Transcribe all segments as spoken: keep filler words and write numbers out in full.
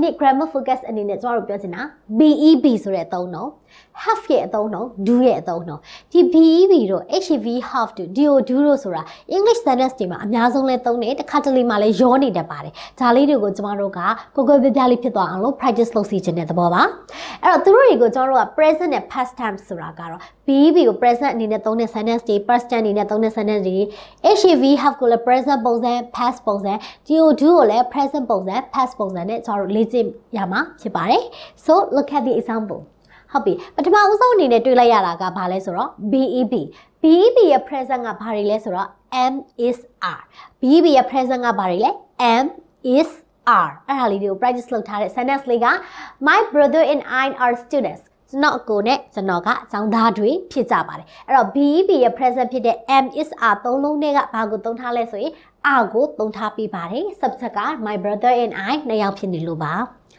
နေ့ grammar focus အနေနဲ့ကျွန်တော်တို့ပြောချင်တာ B E B ဆိုတဲ့အသုံးတော့ have ရဲ့အသုံးတော့ do ရဲ့အသုံးတော့ဒီ B E B တို့ H E V have to do do တို့ဆိုတာ English sentence တွေမှာအများဆုံးလဲသုံးတယ်တစ်ခါတလေမှာလဲရောနေတတ်ပါတယ်ဒါလေးတွေကိုကျွန်တော်တို့ကကိုကိုပြပြလေးဖြစ်သွားအောင်လို့ practice လုပ်စီခြင်းတဲ့သဘောပါအဲ့တော့သူတို့တွေကိုကျွန်တော်တို့က present နဲ့ past tense ဆိုတာကတော့ B E B ကို present အနေနဲ့သုံးတဲ့ sentence တွေ past tense အနေနဲ့သုံးတဲ့ sentence တွေ H E V have ကိုလည်း present ပုံစံ past ပုံစံ do do ကိုလည်း present ပုံစံ past ပုံစံနဲ့ကျွန်တော်တို့လေ့ကျင့်ရမှာဖြစ်ပါတယ် so look at the example ဟုတ်ပြီပထမဦးဆုံးအနေနဲ့တွေ့လိုက်ရတာကဘာလဲဆိုတော့ B E B B E B ရဲ့ present ကဘာတွေလဲဆိုတော့ am is are B E B ရဲ့ present ကဘာတွေလဲ am is are အဲ့ဒါလေးတွေကို practice လုပ်ထားတဲ့ sentence လေးက my brother and I are students ကျွန်တော်အကိုနဲ့ကျွန်တော်ကကျောင်းသားတွေဖြစ်ကြပါတယ်အဲ့တော့ B E B ရဲ့ present ဖြစ်တဲ့ am is are သုံးလုံးနဲ့ကဘာကိုသုံးထားလဲဆိုရင် are ကိုသုံးထားပြီးပါတယ် subject က my brother and I နှစ်ယောက်ဖြစ်နေလို့ပါ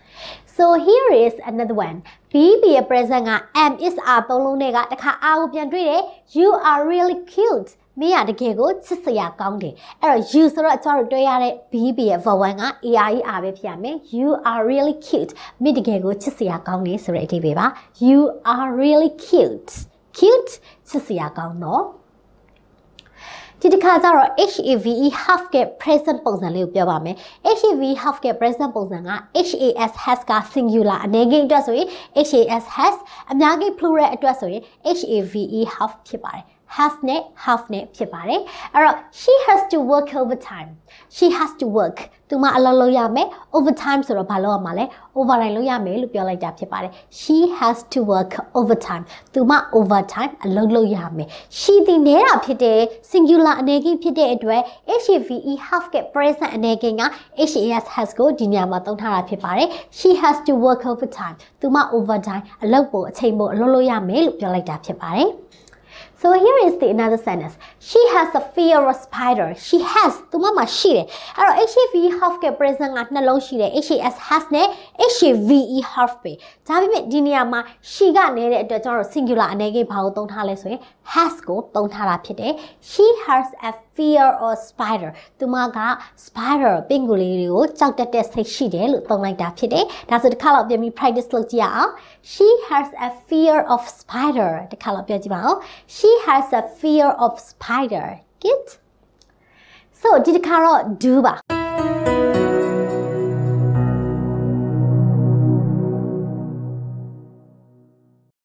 So here is another one. B E B ရဲ့ present က am is are သုံးလုံးနဲ့ကတခါ are ကိုပြန်တွေ့တယ် you are really cute မင်းကတကယ်ကိုချစ်စရာကောင်းတယ်အဲ့တော့ you ဆိုတော့ကျွန်တော်တို့တွေ့ရတဲ့ B E B ရဲ့ verb one က A R E R ပဲဖြစ်ရမယ် you are really cute မင်းတကယ်ကိုချစ်စရာကောင်းတယ်ဆိုတဲ့အဓိပ္ပာယ်ပါ you are really cute cute ချစ်စရာကောင်းတော့ဒီတစ်ခါကျတော့ H A V E have က present ပုံစံလေးကိုပြောပါမယ် H A V E have က present ပုံစံက H A S has က singular အနေငယ်အတွက်ဆိုရင် H A S has အများကြီး plural အတွက်ဆိုရင် H A V E have ဖြစ်ပါတယ် has နဲ့ have နဲ့ဖြစ်ပါတယ်အဲ့တော့ she has to work overtime she has to work သူမအလုပ်လုပ်ရမယ် overtime ဆိုတော့ဘာလုပ်ရမှာလဲ overtime လုပ်ရမယ်လို့ပြောလိုက်တာဖြစ်ပါတယ် she has to work overtime သူမ overtime အလုပ်လုပ်ရမယ် she ဒီနေတာဖြစ်တဲ့ singular အနေငယ်ဖြစ်တဲ့အတွက် H A V E have က present အနေငယ်က H A S has ကိုဒီနေရာမှာသုံးထားတာဖြစ်ပါတယ် she has to work overtime သူမ overtime အလုပ်ပို့အချိန်ပို့အလုပ်လုပ်ရမယ်လို့ပြောလိုက်တာဖြစ်ပါတယ်So here is the another sentence. She has a fear of spider. She has. သူမမှာရှိတယ်အဲ့တော့ H A V E have က present ကနှလုံးရှိတယ် H A S has နဲ့ H A V E have ပဲဒါပေမဲ့ဒီနေရာမှာ she ကနေတဲ့အတွက်ကျွန်တော်တို့ singular အနေနဲ့ဘာကိုသုံးထားလဲဆိုရင် has ကိုသုံးထားတာဖြစ်တယ် She has a fear of spider. သူမက spider ပင်ကိုလေးတွေကိုကြောက်တတ်တဲ့စိတ်ရှိတယ်လို့သုံးလိုက်တာဖြစ်တယ်ဒါဆိုတစ်ခါတော့ပြန်ပြီး practice လုပ်ကြည့်ရအောင် She has a fear of spider တစ်ခါတော့ပြောကြည့်ပါဦး She has a fear of spider. Good. So ဒီတစ်ခါတော့ do ပါ